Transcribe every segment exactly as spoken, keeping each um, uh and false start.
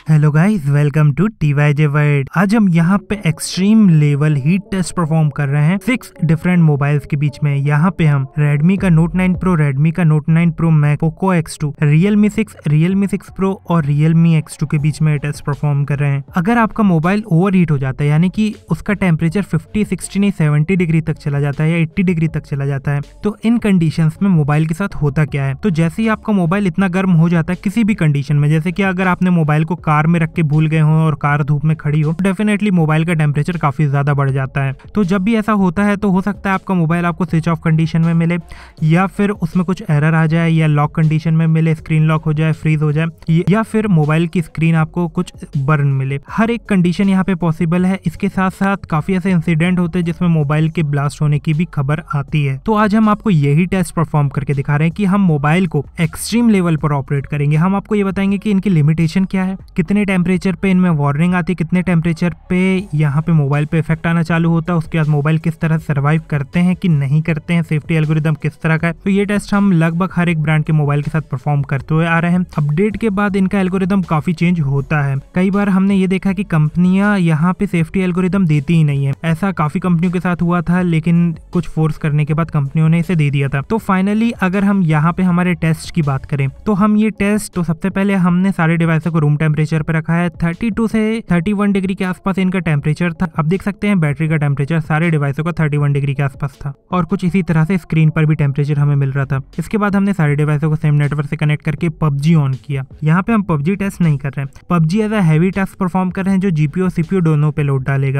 Hello guys, welcome to T Y J world. आज हम यहाँ पे extreme level heat test perform कर रहे हैं सिक्स डिफरेंट मोबाइल्स के बीच में। यहाँ पे हम Redmi का Note नाइन Pro, Redmi का Note nine Pro Max, Poco X two, Realme six, Realme six Pro और Realme एक्स टू के बीच में टेस्ट परफॉर्म कर रहे हैं। अगर आपका मोबाइल ओवर हीट हो जाता है, यानी कि उसका टेम्परेचर फिफ्टी, सिक्सटी नहीं सेवेंटी डिग्री तक चला जाता है या एट्टी डिग्री तक चला जाता है, तो इन कंडीशंस में मोबाइल के साथ होता क्या है। तो जैसे ही आपका मोबाइल इतना गर्म हो जाता है किसी भी कंडीशन में, जैसे कि अगर आपने मोबाइल को कार में रख के भूल गए हो और कार धूप में खड़ी हो, डेफिनेटली मोबाइल का टेम्परेचर काफी ज्यादा बढ़ जाता है। तो जब भी ऐसा होता है तो हो सकता है आपका मोबाइल आपको स्विच ऑफ कंडीशन में मिले, या फिर उसमें कुछ एरर आ जाए, या लॉक कंडीशन में मिले, स्क्रीन लॉक हो जाए, फ्रीज हो जाए, या फिर मोबाइल की स्क्रीन आपको कुछ बर्न मिले। हर एक कंडीशन यहाँ पे पॉसिबल है। इसके साथ साथ काफी ऐसे इंसिडेंट होते हैं जिसमें मोबाइल के ब्लास्ट होने की भी खबर आती है। तो आज हम आपको यही टेस्ट परफॉर्म करके दिखा रहे हैं कि हम मोबाइल को एक्सट्रीम लेवल पर ऑपरेट करेंगे। हम आपको ये बताएंगे कि इनकी लिमिटेशन क्या है, कितने टेम्परेचर पे इनमें वार्निंग आती है, कितने टेम्परेचर पे यहाँ पे मोबाइल पे इफेक्ट आना चालू होता है, उसके बाद मोबाइल किस तरह सर्वाइव करते हैं कि नहीं करते हैं, सेफ्टी एल्गोरिदम किस तरह का है। तो ये टेस्ट हम लगभग हर एक ब्रांड के मोबाइल के साथ परफॉर्म करते हुए आ रहे हैं। अपडेट के बाद इनका एल्गोरिदम काफी चेंज होता है। कई बार हमने ये देखा कि कंपनियां यहाँ पे सेफ्टी एल्गोरिदम देती ही नहीं है। ऐसा काफी कंपनियों के साथ हुआ था, लेकिन कुछ फोर्स करने के बाद कंपनियों ने इसे दे दिया था। तो फाइनली अगर हम यहाँ पे हमारे टेस्ट की बात करें तो हम ये टेस्ट, तो सबसे पहले हमने सारे डिवाइसों को रूम टेम्परेचर पे रखा है। थर्टी टू से थर्टी वन डिग्री के आसपास इनका टेम्परेचर था। अब देख सकते हैं बैटरी का टेम्परेचर सारे डिवाइसों का थर्टी वन डिग्री के आसपास था, और कुछ इसी तरह से स्क्रीन पर भी टेम्परेचर हमें मिल रहा था। इसके बाद हमने सारे डिवाइसों को सेम नेटवर्क से कनेक्ट करके पबजी ऑन किया। यहाँ पे हम पबजी टेस्ट नहीं कर रहे हैं, PUBG as a heavy task perform कर रहे हैं जो जीपीयू और सीपीयू दोनों पे लोड डालेगा।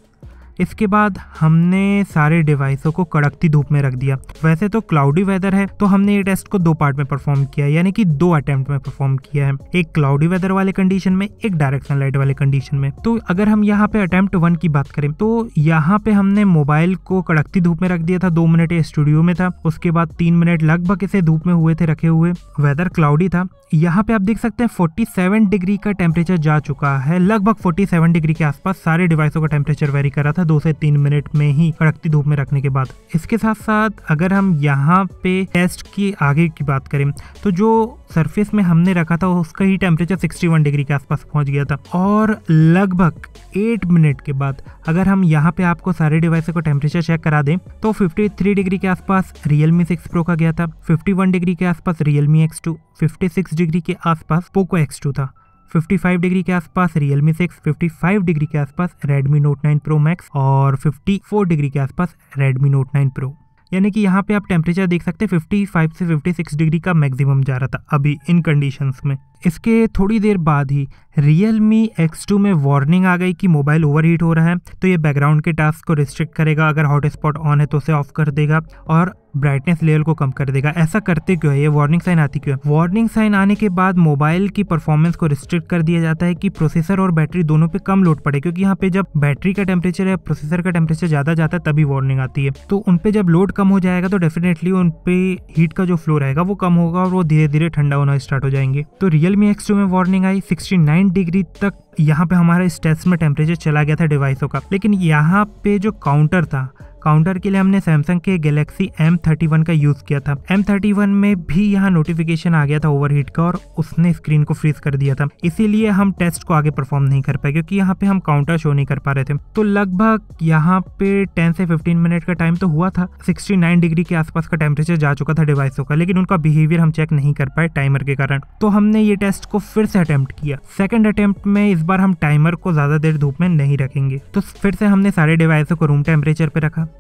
इसके बाद हमने सारे डिवाइसों को कड़कती धूप में रख दिया। वैसे तो क्लाउडी वेदर है, तो हमने ये टेस्ट को दो पार्ट में परफॉर्म किया, यानी कि दो अटेम्प्ट में परफॉर्म किया है, एक क्लाउडी वेदर वाले कंडीशन में, एक डायरेक्ट सनलाइट वाले कंडीशन में। तो अगर हम यहाँ पे अटेम्प्ट वन की बात करें तो यहाँ पे हमने मोबाइल को कड़कती धूप में रख दिया था। दो मिनट ये स्टूडियो में था, उसके बाद तीन मिनट लगभग इसे धूप में हुए थे रखे हुए। वेदर क्लाउडी था। यहाँ पे आप देख सकते हैं फोर्टी सेवन डिग्री का टेम्परेचर जा चुका है, लगभग फोर्टी सेवन डिग्री के आसपास सारे डिवाइसों का टेम्परेचर वेरी कर रहा था दो से तीन मिनट में ही कड़कती धूप में रखने के बाद। इसके साथ साथ अगर हम यहाँ पे टेस्ट की आगे की बात करें तो जो सरफेस में हमने रखा था उसका ही टेम्परेचर सिक्सटी वन डिग्री के आसपास पहुंच गया था, और लगभग एट मिनट के बाद अगर हम यहाँ पे आपको सारे डिवाइसों का टेम्परेचर चेक करा दें तो फिफ्टी थ्री डिग्री के आसपास Realme सिक्स Pro का गया था, फिफ्टी वन डिग्री के आसपास Realme X two, fifty six degree के आसपास Poco एक्स टू था, फिफ्टी फाइव डिग्री के आसपास Realme six, fifty five degree के आसपास Redmi Note nine Pro Max और फिफ्टी फोर डिग्री के आसपास Redmi Note नाइन Pro। यानी कि यहाँ पे आप टेम्परेचर देख सकते हैं फिफ्टी फाइव से फिफ्टी सिक्स डिग्री का मैक्सिमम जा रहा था अभी इन कंडीशंस में। इसके थोड़ी देर बाद ही Realme एक्स टू में वार्निंग आ गई कि मोबाइल ओवरहीट हो रहा है, तो ये बैकग्राउंड के टास्क को रिस्ट्रिक्ट करेगा, अगर हॉटस्पॉट ऑन है तो उसे ऑफ कर देगा और ब्राइटनेस लेवल को कम कर देगा। ऐसा करते क्यों है, ये वार्निंग साइन आती क्यों है? वार्निंग साइन आने के बाद मोबाइल की परफॉर्मेंस को रिस्ट्रिक्ट कर दिया जाता है कि प्रोसेसर और बैटरी दोनों पे कम लोड पड़े, क्योंकि यहाँ पे जब बैटरी का टेम्परेचर या प्रोसेसर का टेम्परेचर ज्यादा जाता है तभी वार्निंग आती है। तो उन पे जब लोड कम हो जाएगा तो डेफिनेटली उन पे हीट का जो फ्लो रहेगा वो कम होगा और वो धीरे धीरे ठंडा होना स्टार्ट हो जाएंगे। तो Realme एक्स टू में वार्निंग आई, सिक्सटी नाइन डिग्री तक यहाँ पे हमारा इस टेस्ट में टेम्परेचर चला गया था डिवाइसों का। लेकिन यहाँ पे जो काउंटर था, काउंटर के लिए हमने सैमसंग के गैलेक्सी एम थर्टी वन का यूज किया था। एम थर्टी वन में भी यहाँ नोटिफिकेशन आ गया था ओवरहीट का और उसने स्क्रीन को फ्रीज कर दिया था, इसीलिए हम टेस्ट को आगे परफॉर्म नहीं कर पाए, क्योंकि यहाँ पे हम काउंटर शो नहीं कर पा रहे थे। तो लगभग यहाँ पे टेन से फिफ्टीन मिनट का टाइम तो हुआ था, सिक्सटी नाइन डिग्री के आसपास का टेम्परेचर जा चुका था डिवाइसों का, लेकिन उनका बिहेवियर हम चेक नहीं कर पाए टाइमर के कारण। तो हमने ये टेस्ट को फिर से अटेम्प्ट किया। सेकेंड अटेम्प्ट में इस बार हम टाइमर को ज्यादा देर धूप में नहीं रखेंगे, तो फिर से हमने सारे डिवाइसों को रूम टेम्परेचर पे रखा।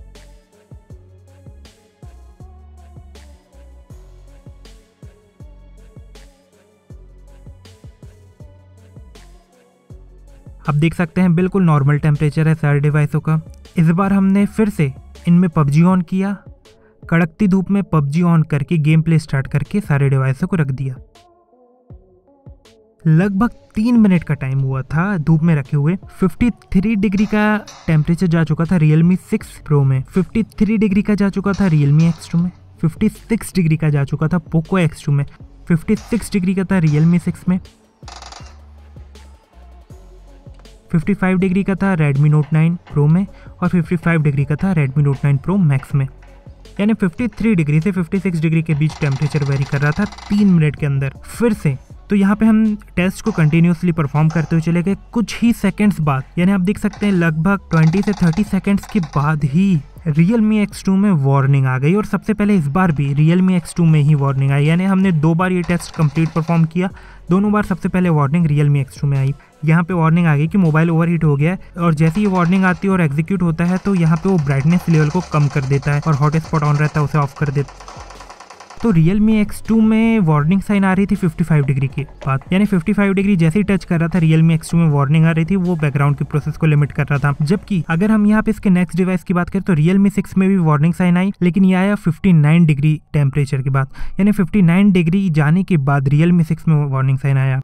अब देख सकते हैं बिल्कुल नॉर्मल टेम्परेचर है सारे डिवाइसों का। इस बार हमने फिर से इनमें पबजी ऑन किया, कड़कती धूप में पबजी ऑन करके गेम प्ले स्टार्ट करके सारे डिवाइसों को रख दिया। लगभग तीन मिनट का टाइम हुआ था धूप में रखे हुए। फिफ्टी थ्री डिग्री का टेम्परेचर जा चुका था Realme सिक्स Pro में, फिफ्टी थ्री डिग्री का जा चुका था Realme एक्स टू में, फिफ्टी सिक्स डिग्री का जा चुका था Poco एक्स टू में, फिफ्टी सिक्स डिग्री का था Realme सिक्स में, फिफ्टी फाइव डिग्री का था Redmi Note नाइन Pro में और फिफ्टी फाइव डिग्री का था Redmi Note nine Pro Max में। यानी फिफ्टी थ्री डिग्री से फिफ्टी सिक्स डिग्री के बीच टेम्परेचर वेरी कर रहा था तीन मिनट के अंदर। फिर से तो यहाँ पे हम टेस्ट को कंटिन्यूसली परफॉर्म करते हुए चले गए। कुछ ही सेकंड्स बाद, यानी आप देख सकते हैं लगभग बीस से तीस सेकंड्स के बाद ही Realme एक्स टू में वार्निंग आ गई। और सबसे पहले इस बार भी Realme एक्स टू में ही वार्निंग आई, यानी हमने दो बार ये टेस्ट कंप्लीट परफॉर्म किया, दोनों बार सबसे पहले वार्निंग Realme एक्स टू में आई। यहाँ पे वार्निंग आ गई कि मोबाइल ओवरहीट हो गया है, और जैसे ही वार्निंग आती है और एग्जीक्यूट होता है तो यहाँ पे वो ब्राइटनेस लेवल को कम कर देता है और हॉटस्पॉट ऑन रहता है उसे ऑफ कर देता है। तो Realme एक्स टू में वार्निंग साइन आ रही थी पचपन डिग्री के बाद, यानी पचपन डिग्री जैसे ही टच कर रहा था Realme एक्स टू में वार्निंग आ रही थी, वो बैकग्राउंड के प्रोसेस को लिमिट कर रहा था। जबकि अगर हम यहाँ पे इसके नेक्स्ट डिवाइस की बात करें तो Realme सिक्स में भी वार्निंग साइन आई, लेकिन ये आया उनसठ डिग्री टेम्परेचर के बाद, यानी उनसठ डिग्री जाने के बाद Realme सिक्स में वार्निंग साइन आया।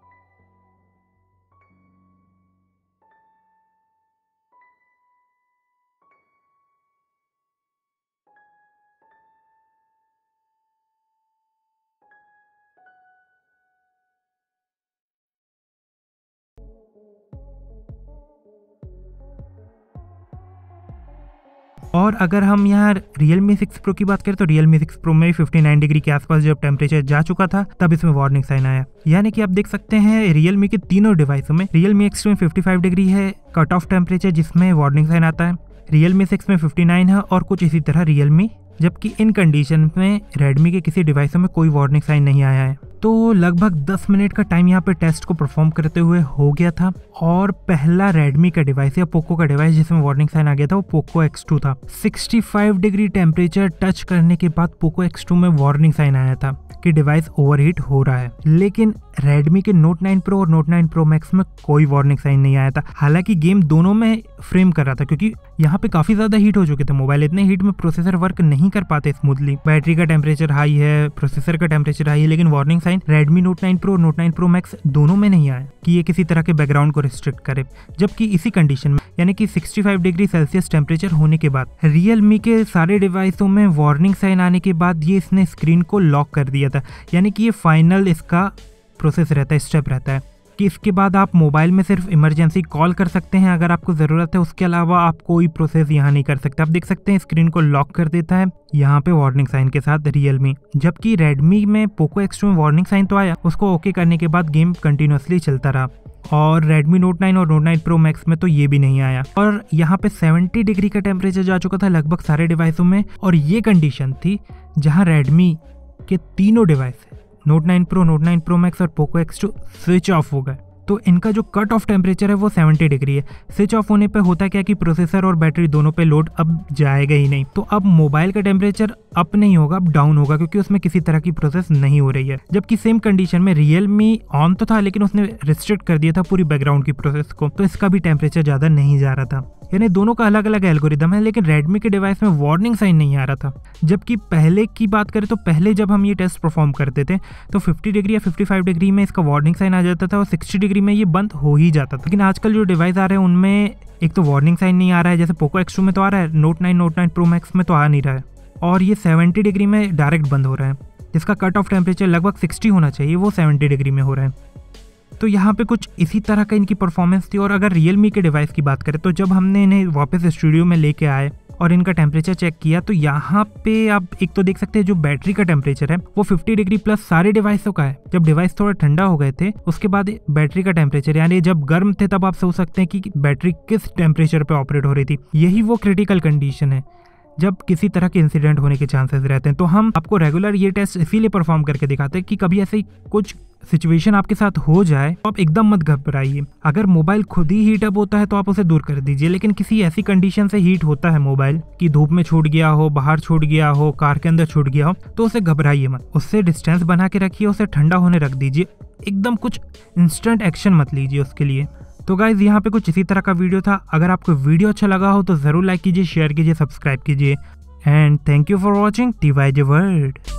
और अगर हम यहाँ Realme सिक्स Pro की बात करें तो Realme सिक्स Pro में भी उनसठ डिग्री के आसपास जब टेम्परेचर जा चुका था तब इसमें वार्निंग साइन आया। यानी कि आप देख सकते हैं Realme के तीनों डिवाइसों में Realme एक्स टू में पचपन डिग्री है कट ऑफ टेम्परेचर जिसमें वार्निंग साइन आता है, Realme सिक्स में उनसठ है और कुछ इसी तरह Realme, जबकि इन कंडीशन में Redmi के किसी डिवाइसों में कोई वार्निंग साइन नहीं आया है। तो लगभग दस मिनट का टाइम यहाँ पे टेस्ट को परफॉर्म करते हुए हो गया था, और पहला Redmi का डिवाइस या पोको का डिवाइस जिसमें वार्निंग साइन आ गया था वो पोको एक्स टू था। पैंसठ डिग्री टेम्परेचर टच करने के बाद पोको एक्स टू में वार्निंग साइन आया था कि डिवाइस ओवरहीट हो रहा है, लेकिन Redmi के Note नाइन Pro और Note नाइन Pro Max में कोई वार्निंग साइन नहीं आया था। हालांकि गेम दोनों में फ्रेम कर रहा था क्योंकि यहाँ पे काफी ज्यादा हीट हो चुके थे मोबाइल, इतने हीट में प्रोसेसर वर्क नहीं कर पाते स्मूथली, बैटरी का टेम्परेचर हाई है, प्रोसेसर का टेम्परेचर हाई है, लेकिन warning sign Redmi Note nine Pro, Note nine Pro Max दोनों में नहीं आया कि ये किसी तरह के बैकग्राउंड को रिस्ट्रिक्ट करे। जबकि इसी कंडीशन में यानी कि पैंसठ डिग्री सेल्सियस टेम्परेचर होने के बाद Realme के सारे डिवाइसों में वार्निंग साइन आने के बाद ये इसने स्क्रीन को लॉक कर दिया था, यानी कि ये फाइनल इसका प्रोसेस रहता है, स्टेप रहता है कि इसके बाद आप मोबाइल में सिर्फ इमरजेंसी कॉल कर सकते हैं अगर आपको ज़रूरत है, उसके अलावा आप कोई प्रोसेस यहाँ नहीं कर सकते। आप देख सकते हैं स्क्रीन को लॉक कर देता है यहाँ पे वार्निंग साइन के साथ Realme। जबकि Redmi में पोको एक्स टू में वार्निंग साइन तो आया, उसको ओके करने के बाद गेम कंटिन्यूसली चलता रहा, और Redmi Note नाइन और Note नाइन Pro Max में तो ये भी नहीं आया। और यहाँ पे सत्तर डिग्री का टेम्परेचर जा चुका था लगभग सारे डिवाइसों में, और ये कंडीशन थी जहाँ Redmi के तीनों device Note nine Pro, Note nine Pro Max और Poco X two switch off हो गए। तो इनका जो कट ऑफ टेम्परेचर है वो सत्तर डिग्री है। स्विच ऑफ होने पे होता क्या कि प्रोसेसर और बैटरी दोनों पे लोड अब जाएगा ही नहीं, तो अब मोबाइल का टेम्परेचर अप नहीं होगा, अब डाउन होगा, क्योंकि उसमें किसी तरह की प्रोसेस नहीं हो रही है। जबकि सेम कंडीशन में Realme ऑन तो था लेकिन उसने रिस्ट्रिक्ट कर दिया था पूरी बैकग्राउंड की प्रोसेस को, तो इसका भी टेम्परेचर ज्यादा नहीं जा रहा था। यानी दोनों का अलग अलग एल्गोरिदम है, लेकिन Redmi के डिवाइस में वार्निंग साइन नहीं आ रहा था। जबकि पहले की बात करें तो पहले जब हम ये टेस्ट परफॉर्म करते थे तो पचास डिग्री या पचपन डिग्री में इसका वार्निंग साइन आ जाता था और साठ डिग्री में ये बंद हो ही जाता था। लेकिन आजकल जो डिवाइस आ रहे हैं उनमें एक तो वार्निंग साइन नहीं आ रहा है, जैसे पोको एक्स टू में तो आ रहा है, Note nine, Note nine Pro Max में तो आ नहीं रहा है, और ये सत्तर डिग्री में डायरेक्ट बंद हो रहा है। जिसका कट ऑफ टेम्परेचर लगभग साठ होना चाहिए वो सत्तर डिग्री में हो रहा है। तो यहाँ पे कुछ इसी तरह का इनकी परफॉर्मेंस थी। और अगर Realme के डिवाइस की बात करें तो जब हमने इन्हें वापस स्टूडियो में लेके आए और इनका टेम्परेचर चेक किया तो यहाँ पे आप एक तो देख सकते हैं जो बैटरी का टेम्परेचर है वो पचास डिग्री प्लस सारे डिवाइसों का है। जब डिवाइस थोड़ा ठंडा हो गए थे उसके बाद बैटरी का टेम्परेचर, यानी जब गर्म थे तब आप सोच सकते हैं कि बैटरी किस टेम्परेचर पे ऑपरेट हो रही थी। यही वो क्रिटिकल कंडीशन है जब किसी तरह के इंसिडेंट होने के चांसेस रहते हैं। तो हम आपको रेगुलर ये टेस्ट इसीलिए परफॉर्म करके दिखाते हैं कि कभी ऐसे ही कुछ सिचुएशन आपके साथ हो जाए तो आप एकदम मत घबराइए। अगर मोबाइल खुद ही हीट अप होता है तो आप उसे दूर कर दीजिए, लेकिन किसी ऐसी कंडीशन से हीट होता है मोबाइल कि धूप में छूट गया हो, बाहर छूट गया हो, कार के अंदर छूट गया हो, तो उसे घबराइए मत, उससे डिस्टेंस बना के रखिए, उसे ठंडा होने रख दीजिए। एकदम कुछ इंस्टेंट एक्शन मत लीजिए उसके लिए। तो गाइज यहाँ पे कुछ इसी तरह का वीडियो था। अगर आपको वीडियो अच्छा लगा हो तो जरूर लाइक कीजिए, शेयर कीजिए, सब्सक्राइब कीजिए, and thank you for watching T Y J world.